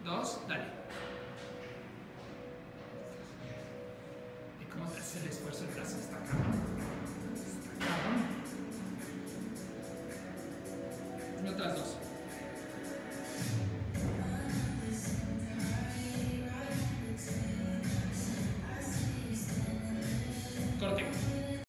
2, dale. ¿Y cómo te hace el esfuerzo del brazo? Está cabrón. Está cabrón. Y otras 2.